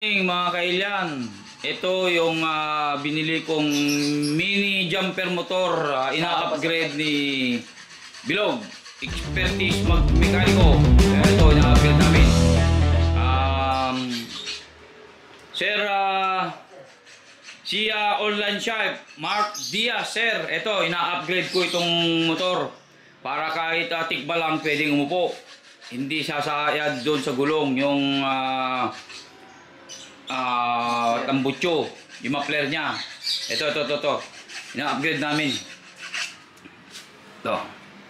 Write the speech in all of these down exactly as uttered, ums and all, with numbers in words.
Mga kailyan, ito yung uh, binili kong mini jumper motor, uh, ina-upgrade ni Bilog, expertise mag-mekaniko. Ito, ina-upgrade namin. Um, Sir, uh, si uh, online shop, Mark Diaz, sir, ito, ina-upgrade ko itong motor para kahit uh, tikba lang pwedeng umupo. Hindi sasayad doon sa gulong, yung uh, Ah, uh, tambutso, yung muffler niya. Ito, ito, ito, ito. Ina-upgrade namin. Ito.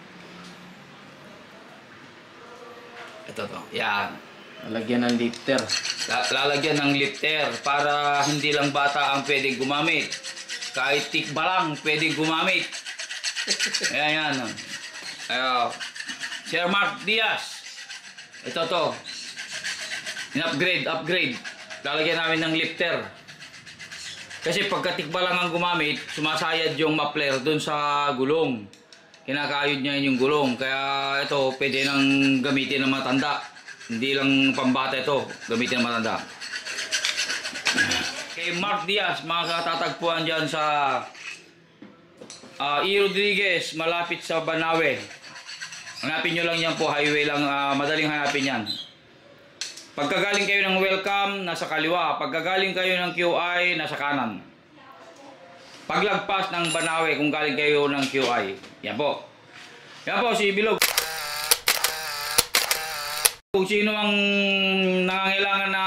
Ito, ito. Yan. Lalagyan ng lifter. Lalagyan ng lifter para hindi lang bata ang pwedeng gumamit. Kahit tikba lang pwedeng gumamit. Ayan, yan. Ayan. Sir Mark Diaz. Ito, ito. In-upgrade, upgrade. Lalagyan namin ng lifter. Kasi pagkatikba lang ang gumamit, sumasayad yung muffler dun sa gulong. Kinakayod niya yung gulong. Kaya ito, pwede nang gamitin ng matanda. Hindi lang pambata ito, gamitin ng matanda. Kay Mark Diaz, mga katatagpuan dyan sa uh, E. Rodriguez, malapit sa Banawe. Hanapin nyo lang yan po, highway lang, uh, madaling hanapin yan. Pagkagaling kayo ng welcome, nasa kaliwa. Pagkagaling kayo ng Q I, nasa kanan. Paglagpas ng Banawe, kung galing kayo ng Q I. Yan po. Yan po, si Bilog. Kung sino ang nangangailangan na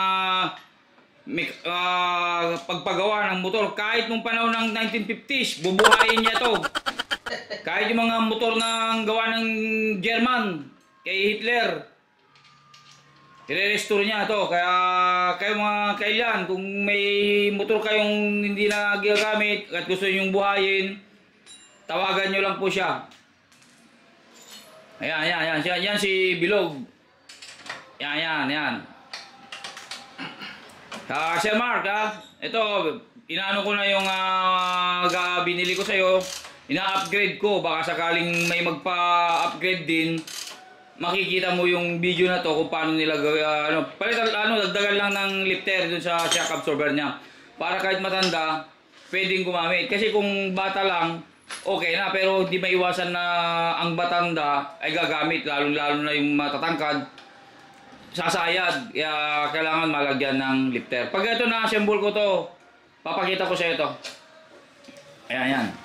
uh, pagpagawa ng motor, kahit nung panahon ng nineteen fifties, bubuhayin niya to. Kahit yung mga motor ng gawa ng German, kay Hitler, i-restore niya to. Kaya kayo mga kailan, kung may motor kayong hindi na ginagamit at gusto nyo buhayin, tawagan nyo lang po siya. Ayan, ayan, ayan. Yan, yan si Bilog. Yan, yan, yan. Uh, Sir Mark, ha? Ito, inaano ko na yung uh, binili ko sa'yo. Ina-upgrade ko. Baka sakaling may magpa-upgrade din, makikita mo yung video na to kung paano nila gawin, uh, ano, palitan, ano, dagdagan lang ng lifter dun sa shock absorber niya para kahit matanda pwedeng gumamit. Kasi kung bata lang okay na, pero hindi maiwasan na ang batanda ay gagamit, lalo lalo na yung matatangkad, sasayad. Kaya kailangan malagyan ng lifter. Pag ito na assemble ko to, papakita ko sa ito. Ayan, yan.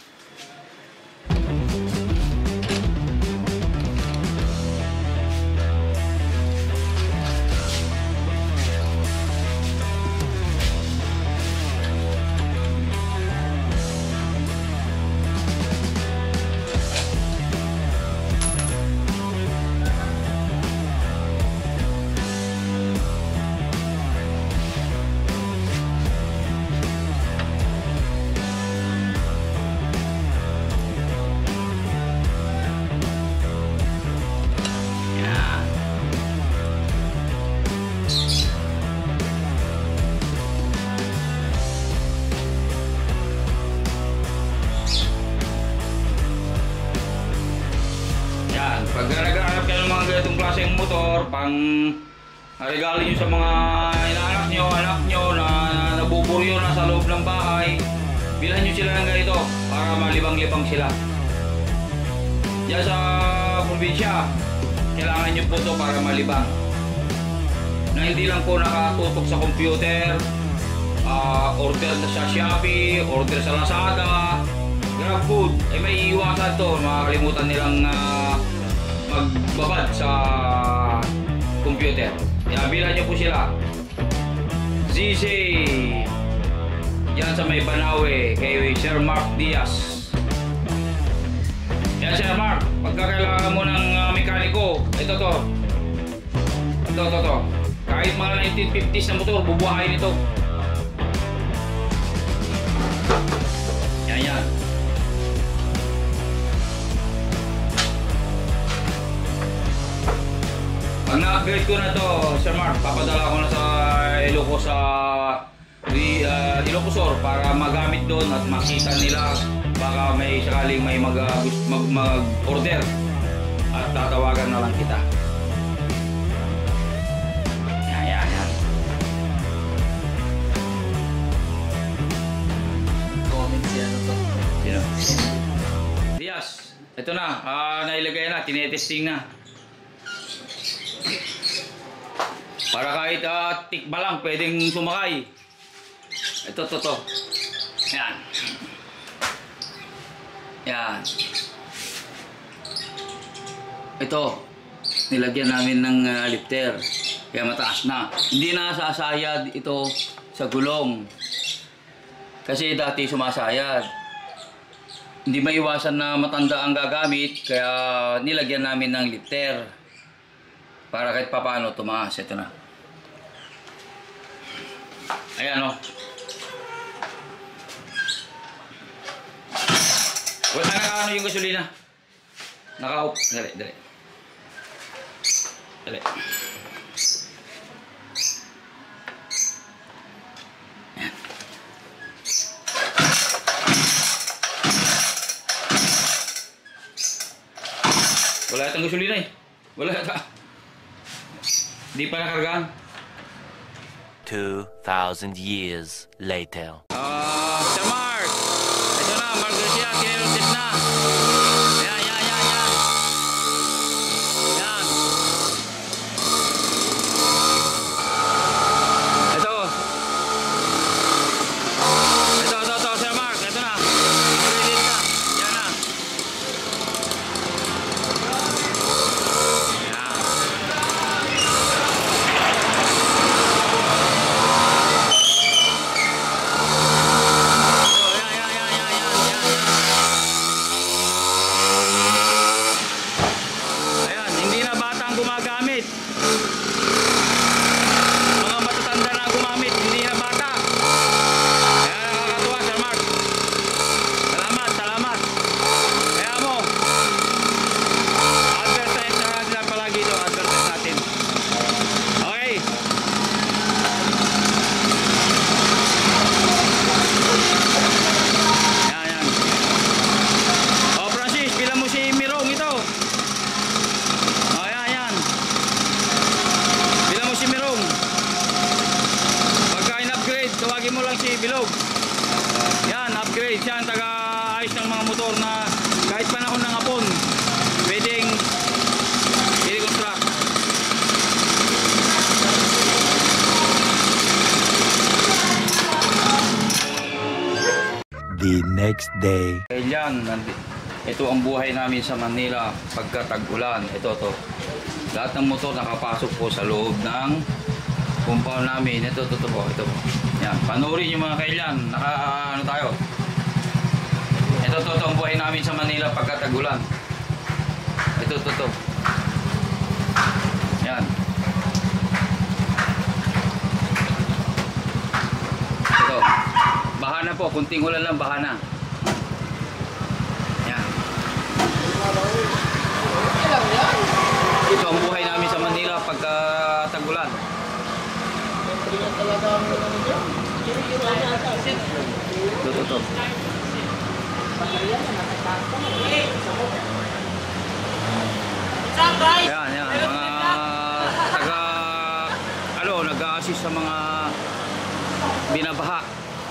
Pag naghahanap kayo ng mga ganitong klaseng motor, pang regalo nyo sa mga inaanak nyo, anak nyo na nabuburyo na sa loob ng bahay, bilhan nyo sila ng ganito para malibang-libang sila. Diyan sa probinsya, kailangan nyo po ito para malibang. Na hindi lang po nakatutok sa computer, uh, order sa Shopee, order sa Lazada, GrabFood, ay may iiwasan to, makakalimutan nilang uh, magbabad sa computer. Yan, bilhan nyo po sila. Z Z yan sa may Banawe kay Sir Mark Diaz. Yan, Sir Mark, pagkakailangan mo ng uh, mekaniko, ito to. Ito, ito, ito. Kahit mga nineteen fifties na motor, bubuhayin ito. Yan, yan. Pag na-upgrade ko na to, Sir Mark, papadala ko na sa Ilocos sa uh, Ilocosor para magamit doon at makita nila. Baka may sakaling may mag-order uh, at tatawagan na lang kita. Yan, yan, yan. Ito na, ah, nailagay na, tinetesting na. Para kahit uh, tikba lang, pwedeng sumakay. Ito, ito, ito. Yan. Yan. Ito, nilagyan namin ng uh, lifter. Kaya mataas na. Hindi na sasayad ito sa gulong. Kasi dati sumasayad. Hindi maiwasan na matanda ang gagamit, kaya nilagyan namin ng lifter. Para kahit papaano tumaas. Ito na. Ayan o. Wala na ano yung gasolina. Naka-off. Dali, dali. Dali. Ayan. Wala yatang gasolina eh. Wala yata. Di pa nakargaan. two thousand years later. Ah, uh, Sir Mark. Ito na, Mark Garcia, kiniruntis na. Yan, yan, yan, yan. Yan. Ito. Ito, ito, ito, Sir Mark. Ito na. Credit na. Yan na. Yan. Gumagamit. Mga matatanda na gumamit, hindi na bata. Kaya nakakatuwa, Sir Mark. Salamat, salamat. Kaya mo, advertise na sila palagi ito, advertise natin. Okay. Yan, yan. O, Francis, bilang mo si Mirong ito. Si Mirong, pagka in-upgrade, tawagin mo lang si Bilog. Yan, upgrade siya, taga-ayos ng mga motor na kahit panahon ng hapon pwedeng i-reconstruct. The next day. Kailan, ito ang buhay namin sa Manila pagka tag-ulan. Ito, to. Lahat ng motor nakapasok po sa loob ng compound namin. Ito, ito, ito po. Ito po. Yan. Panoorin nyo mga kailan. Naka, ano tayo. Ito, ito, ito ang buhay namin sa Manila pagka tag-ulan. Ito, ito, ito. Yan. Ito. Baha na po. Kunting ulan lang, baha na. Yan. Ito ang buhay namin sa Manila pagka tag-ulan. Ito, ito, ito. Yan, yan. Mga taga, ano, nag-a-assist sa mga binabaha.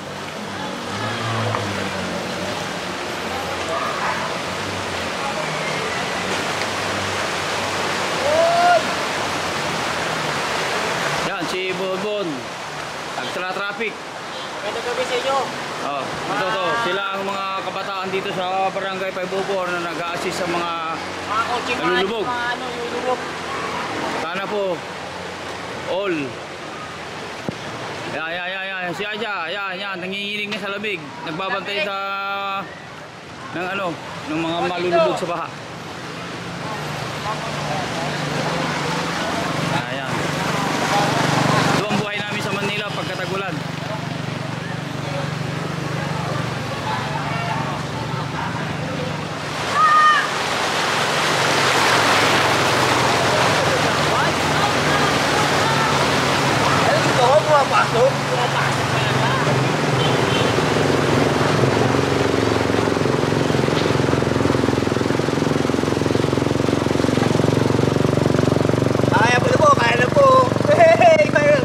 Si Bonbon, nagtra-traffic. Magandang gabi sa inyo. Oh, ito to. Sila ang mga kabataan dito sa Barangay five oh four na nag-a-assist sa mga Mga coaching mga nalulubog. mga ano, nalulubog. Sana po all. Yan, yan, yan, yan. Si Aja, yan, yan. Nanginginig na sa lamig. Nagbabantay sa ng ano, ng mga malulubog sa baha. Ayan. Ito ang buhay namin sa Manila pagkatagulan. Pumapasok? Pumapasok talaga. Kaya po na po, kaya na po. Hey, kaya.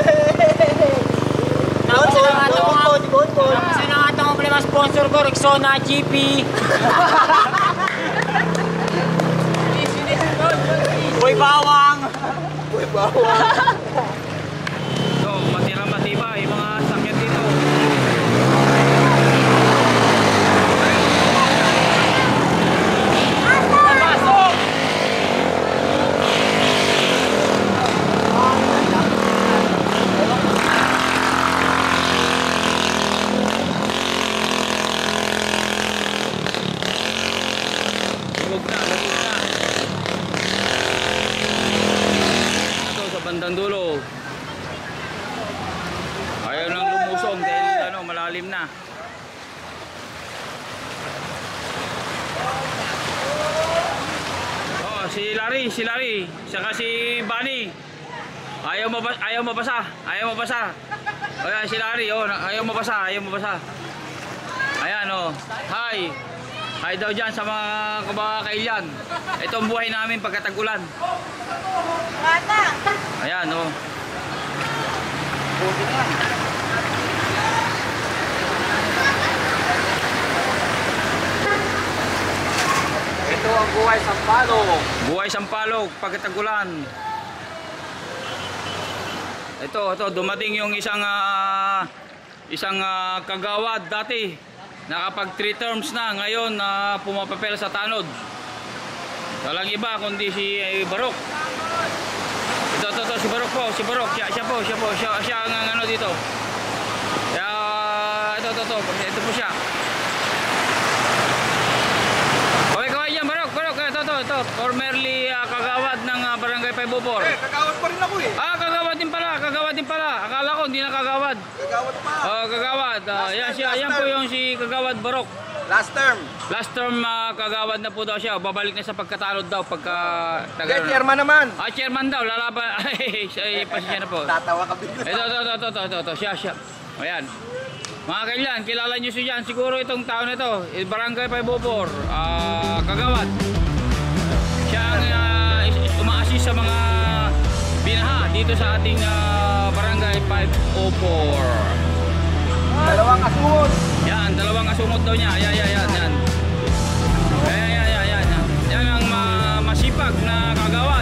Tapos na nga ito mga Tapos na nga ito mga sponsor ko, Rexona, G P. Boy bawang! Boy bawang! So, matira matibay yung mga sakyan dito. Pasok! Lubog na, lubog na. Ito sa bandang dulo. Ayaw nang lumusong dahil ano, malalim na. Oh, si Larry, si Larry, saka si Bunny. Ayaw mo ayaw mabasa, ayaw mabasa. Oh, yan, si Larry, oh, ayaw mabasa, ayaw mabasa. Ayan, oh. Hi. Hi daw dyan sa mga kabakailan. Ito ang buhay namin pagkatag-ulan. Ayan, oh. Buti na. Ito ang buhay sa palo. Buhay Sampalok pagkatag-ulan. Ito, ito dumating yung isang ah, isang ah, kagawad dati. Nakapag three terms na ngayon na pumapapel sa tanod. Walang iba kundi si eh, Barok. Ito, ito, ito, si Barok po, si Barok, siya, siya po, siya po, siya, siya ang ang ano dito. Kaya, ito, ito, ito, ito po siya. Okay, kaway dyan, Barok, Barok, ito, ito, ito, formerly ah, kagawad ng ah, Barangay Paybubor. Eh, kagawad pa rin ako eh. Ah, kagawad din pala, kagawad din pala. Akala ko hindi na kagawad. Kagawad pa. Oh, kagawad. Ah, yan siya, yan po yung si Kagawad Barok. Last term. Last term ah, kagawad na po daw siya. Babalik na sa pagkatalod daw pagka Hindi, chairman naman. Ah, chairman daw, lalaban. Ay, ay, pasensya na po. Tatawa ka bigla. Ito, ito, ito, ito, ito, ito, ito, siya, siya. Ayan. Mga kailan, kilala nyo siya dyan. Siguro itong taon na ito, eh, Barangay Paybubor, ah, kagawad. Siya ang ah, is- uma-assist sa mga binaha dito sa ating ah, Barangay five oh four. Dalawang asungot. Yan, dalawang asungot daw niya. Ayan, ayan, ayan, yan. Ayan, ayan, ayan, ayan. Yan ang ma- masipag na kagawad.